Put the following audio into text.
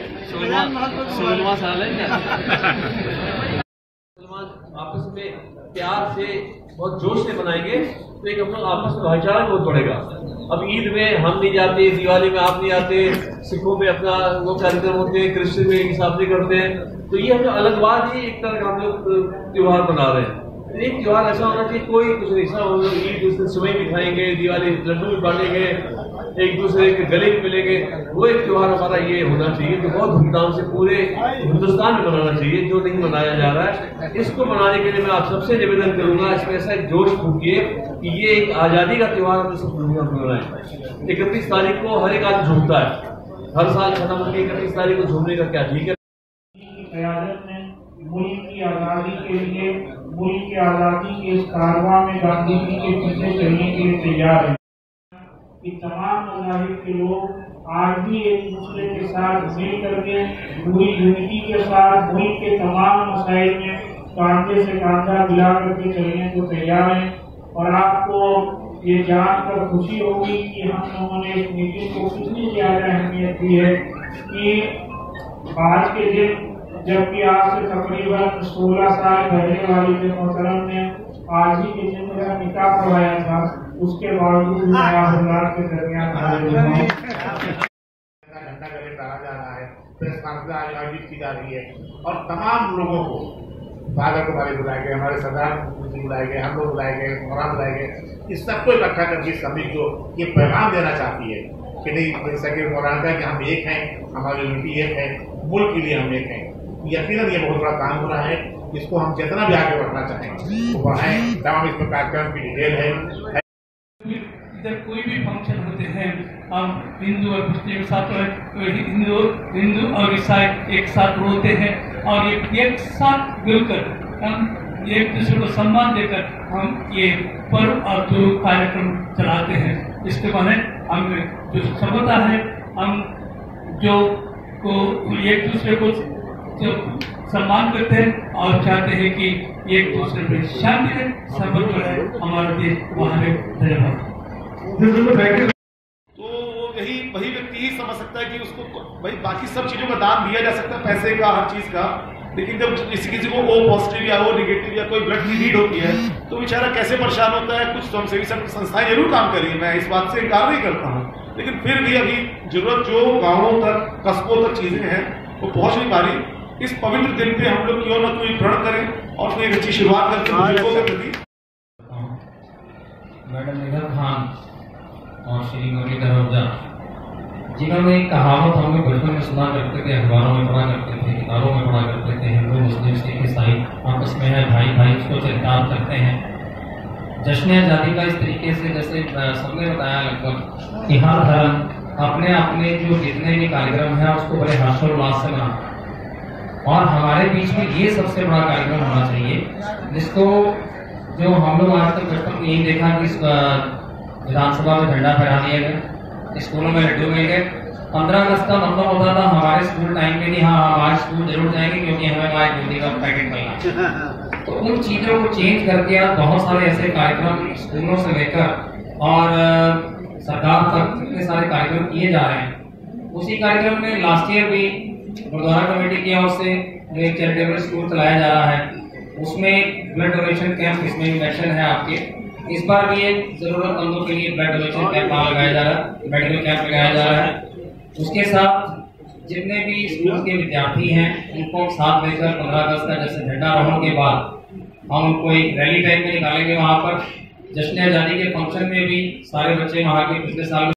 16वां साल है क्या? आपस में प्यार से बहुत जोश से बनाएंगे तो एक हम लोग आपस में भाईचारा बहुत बढ़ेगा। अब ईद में हम नहीं जाते, दिवाली में आप नहीं आते, सिखों में अपना वो कार्यक्रम होते हैं, क्रिश्चियन में एक हिसाब से करते हैं, तो ये हम लोग अलगवाद ही एक तरह का हम लोग त्योहार मना रहे हैं। एक त्योहार ऐसा होना चाहिए कोई कुछ नहीं, सब हम लोग ईद उस दिन सुबह भी खाएंगे, दिवाली लड्डू भी बांटेंगे, एक दूसरे के गले भी मिलेंगे, वो एक त्योहार हमारा ये होना चाहिए जो बहुत धूमधाम से पूरे हिंदुस्तान में मनाना चाहिए, जो नहीं मनाया जा रहा है। इसको मनाने के लिए मैं आप सबसे निवेदन करूंगा, इसमें ऐसा एक जोश फूकिए कि ये एक आजादी का त्योहार हम सब दुनिया में मनाएं। 31 तारीख को हर एक आदमी झूमता है, हर साल खत्म होकर 31 तारीख को झूमने का क्या ठीक है। मुल्क की आज़ादी के लिए, मुल्क की आज़ादी के इस कारवां में गांधी जी के पीछे चलने के लिए तैयार है कि तमाम मज़ाहिब के लोग आज भी एक दूसरे के साथ मिल करके पूरी यूनिटी के साथ मुल्क के तमाम मसाइल में कांधे से कांधा मिला करके चलने को तैयार हैं। और आपको ये जानकर खुशी होगी कि हम लोगों ने इस मीटिंग को कितनी ज़्यादा अहमियत दी है कि आज के दिन जबकि आज से तकरीबन 16 साल पहले वाली जो मोहतरम ने आज ही के दिन मेरा निकाह करवाया था, उसके बावजूद मैं हज़रात के दरमियान घंटा गले डाला जा रहा है, प्रेस कॉन्फ्रेंस आयोजित की जा रही है और तमाम लोगों को बादल को बारे बुलाए गए, हमारे सरदार जी बुलाए गए, हम लोग बुलाए गए, मौलाना बुलाए गए, इस सबको इकट्ठा करके समिति जो ये पैगाम देना चाहती है कि नहीं, जैसा कि मौलाना का कि हम एक हैं, हमारी यूनिटी एक है, मुल्क के लिए हम एक हैं। यकीनन ये बहुत बड़ा काम हो रहा है, इसको हम जितना भी आगे बढ़ना चाहें वो बढ़ाएं। तमाम इसमें कार्यक्रम की डिटेल है। इधर कोई भी फंक्शन होते हैं, हम हिंदू और मुस्लिम एक साथ, हिंदू और ईसाई एक साथ होते हैं और एक साथ मिलकर हम एक दूसरे को सम्मान देकर हम ये पर्व और जो कार्यक्रम चलाते हैं। इसके बाद हमें जो सभ्यता है, हम जो को एक दूसरे को जो सम्मान करते हैं और चाहते हैं कि एक दूसरे में शांति है, समृद्ध है हमारा देश। वहाँ धन्यवाद। तो वही व्यक्ति ही समझ सकता है कि उसको भाई बाकी सब चीजों का दान दिया जा सकता है, पैसे का, हर चीज का, लेकिन जब किसी को ओ पॉजिटिव या ओ निगेटिव या कोई ब्लड की नीड होती है तो बेचारा कैसे परेशान होता है। कुछ स्वयंसेवी संस्थाएं जरूर काम कर रही है, मैं इस बात से इनकार नहीं करता हूँ, लेकिन फिर भी अभी जरूरत जो गाँवों तक, कस्बों तक चीजें हैं वो पहुंच नहीं पा रही। इस पवित्र दिन पे हम लोग क्यों ना कोई प्रण करें और कोई अच्छी शुरुआत करके बुजुर्गों के प्रति। मैडम निगर खान और श्री मुरलीधर ओझा जिन्होंने एक कहावत हम लोग बचपन में सुना करते थे, अखबारों में पढ़ा करते थे, किताबों में पढ़ा करते थे, हिंदू मुस्लिम सिख ईसाई आपस में है भाई भाई, उसको चरितार्थ करते हैं। जश्न आज़ादी का इस तरीके से जैसे सबने बताया लगभग कि हर धर्म अपने अपने जो जितने भी कार्यक्रम है उसको बड़े हर्षोल्लास से मनाते हैं और हमारे बीच में ये सबसे बड़ा कार्यक्रम होना चाहिए जिसको जो हम लोग आज तक बचपन में यही देखा कि विधानसभा में झंडा फहरा दिया गया, स्कूलों में लड्डू मिल गए। 15 अगस्त का मतलब होता था हमारे स्कूल टाइम में कि हाँ हमारे स्कूल जरूर जाएंगे क्योंकि हमें हमारे दूधी का पैकेट मिलना। तो उन चीजों को चेंज करके आज बहुत सारे ऐसे कार्यक्रम स्कूलों से लेकर और सरकार तक इतने सारे कार्यक्रम किए जा रहे हैं। उसी कार्यक्रम में लास्ट ईयर भी गुरुद्वारा कमेटी की ओर से एक चैरिटेबल स्कूल चलाया जा रहा है, उसमें ब्लड डोनेशन कैंप, इसमें मेंशन है आपके। इस बार भी एक जरूरतमंदों के लिए ब्लड डोनेशन कैंप लगाया जा रहा है, मेडिकल कैंप लगाया जा रहा है। उसके साथ जितने भी स्कूल के विद्यार्थी हैं उनको साथ लेकर 15 अगस्त का जैसे झंडारोहण के बाद हम उनको एक रैली टाइप में निकालेंगे। वहाँ पर जश्न आज़ादी के फंक्शन में भी सारे बच्चे वहाँ के पिछले साल